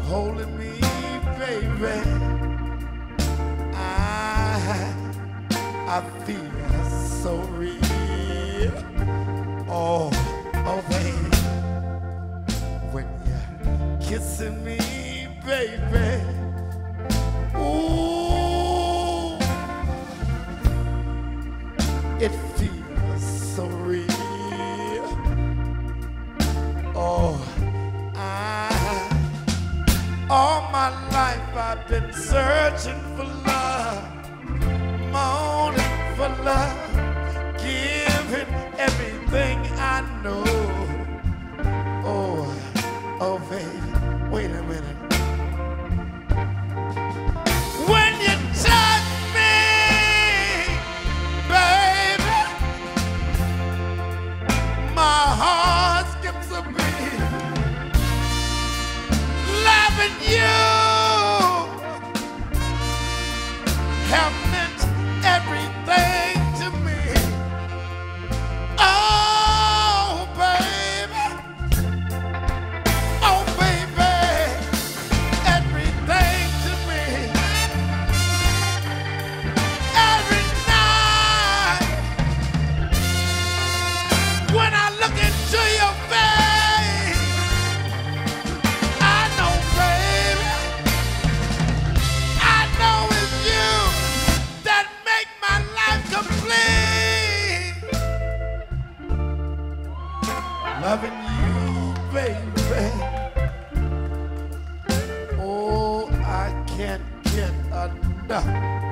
holding me, baby. I feel so real. Oh, baby. When you're kissing me, baby. Ooh, it feels so real. Oh, all my life I've been searching for love, moaning for love, giving everything I know. Oh, baby, wait a minute. When you touch me, baby, my heart skips a beat. Loving you have meant everything to me. Oh, baby, everything to me. Every night when I look into your face, I know, baby, I know it's you that make my life complete. Loving you, baby. Oh, I can't get enough.